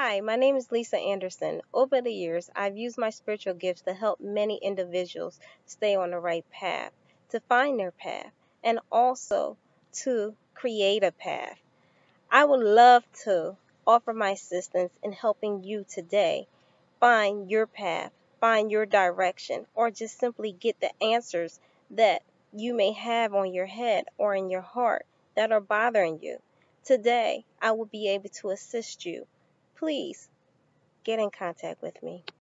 Hi, my name is Lisa Anderson. Over the years, I've used my spiritual gifts to help many individuals stay on the right path, to find their path, and also to create a path. I would love to offer my assistance in helping you today find your path, find your direction, or just simply get the answers that you may have on your head or in your heart that are bothering you. Today, I will be able to assist you. Please get in contact with me.